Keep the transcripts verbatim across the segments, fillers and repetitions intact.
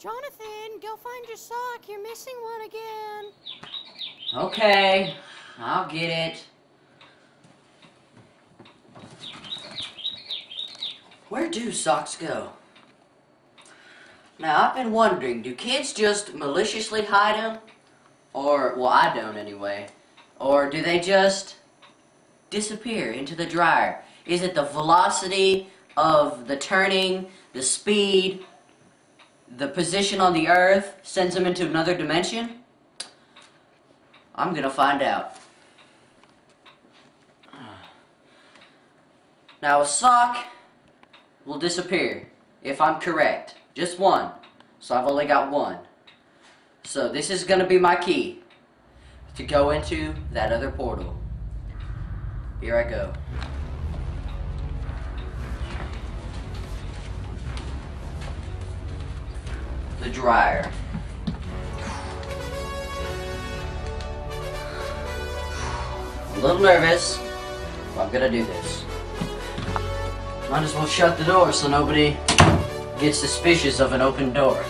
Jonathan, go find your sock. You're missing one again. Okay, I'll get it. Where do socks go? Now, I've been wondering, do kids just maliciously hide them? Or, well, I don't anyway. Or do they just disappear into the dryer? Is it the velocity of the turning, the speed, the position on the earth sends them into another dimension? I'm gonna find out. Now, a sock will disappear if I'm correct. Just one. So I've only got one. So this is gonna be my key to go into that other portal. Here I go. The dryer. I'm a little nervous, but I'm gonna do this. Might as well shut the door so nobody gets suspicious of an open door.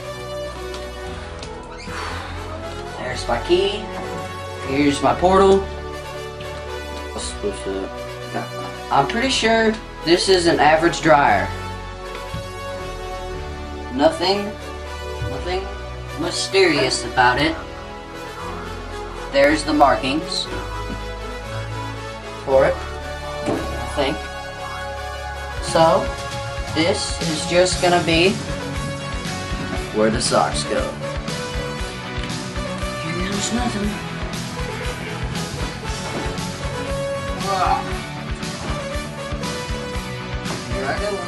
There's my key. Here's my portal. What's supposed to... I'm pretty sure this is an average dryer. Nothing, nothing mysterious about it. There's the markings for it, I think. So, this is just gonna be where the socks go. Here's nothing. Here I go.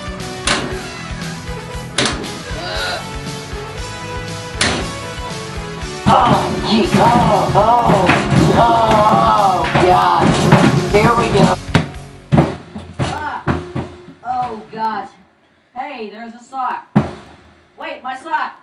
Oh, geez. Oh, oh, oh, gosh. Here we go. Oh, gosh. Hey, there's a sock. Wait, my sock.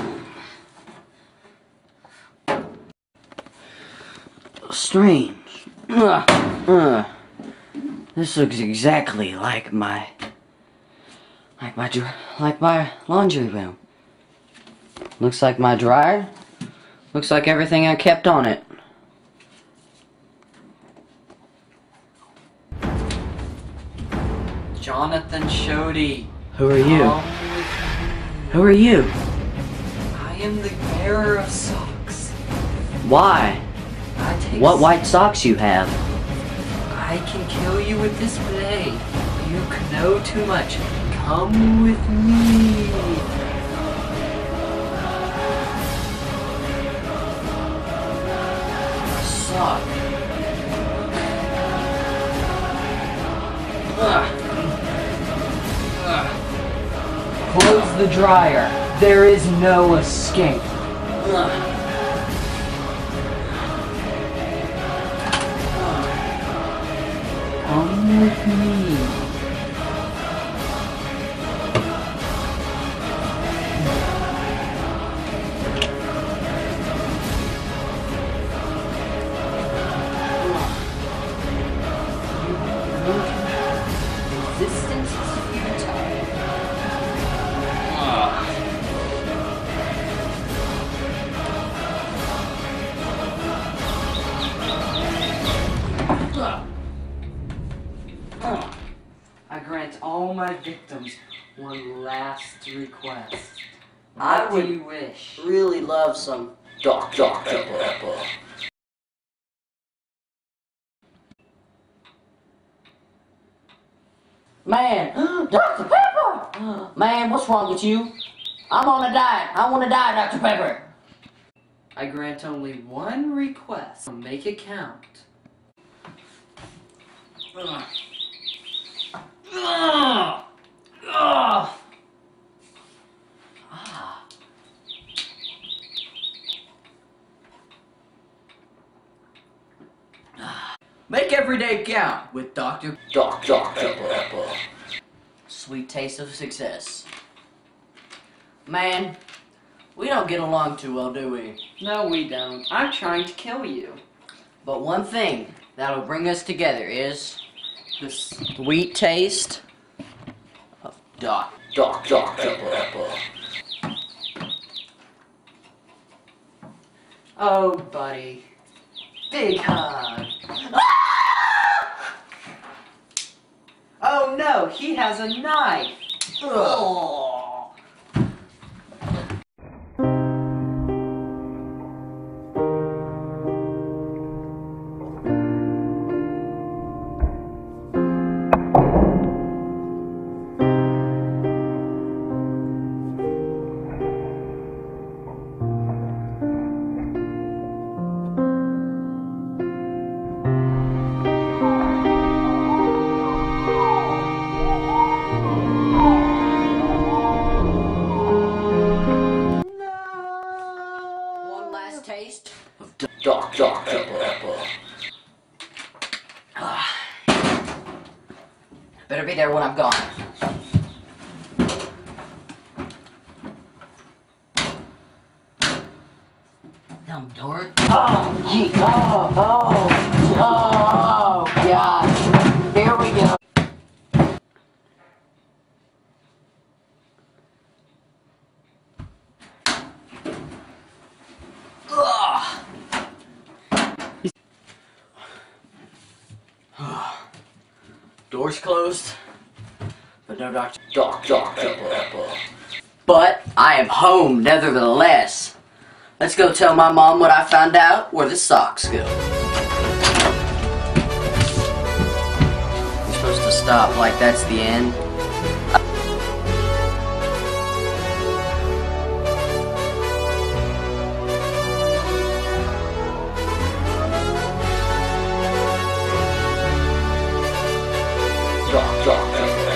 Strange. Uh, uh, this looks exactly like my, like my, like my laundry room. Looks like my dryer. Looks like everything I kept on it. Jonathan Shody. Who are you? Who are you? I am the bearer of socks. Why? I take What white socks you have? I can kill you with this blade. You know too much. Come with me. Sock. Ugh. Close the dryer. There is no escape. Ugh. Come with me. Resistance is futile. I grant all my victims one last request. I What would do you wish? really love some Doctor Pepper. Man, Doctor Pepper! Man, what's wrong with you? I'm on a diet. I want to die, Doctor Pepper. I grant only one request. Make it count. Ugh. Ugh. Ugh. Ah. Make every day count with Doctor Doctor Pepper. Sweet taste of success. Man, we don't get along too well, do we? No, we don't. I'm trying to kill you. But one thing that'll bring us together is the sweet taste of Doc, Doc, Doctor Pepper. Oh, buddy. Big hug. Oh no, he has a knife. Oh. One last taste of dark, dark apple. Ah. Better be there when I'm gone. Dumb dork. Oh, gee. Oh, oh, oh, gosh. Here we go. Doors closed, but no doctor. Dark, dark, apple, apple. But I am home, nevertheless. Let's go tell my mom what I found out where the socks go. You're supposed to stop like that's the end. Dark, dark, apple.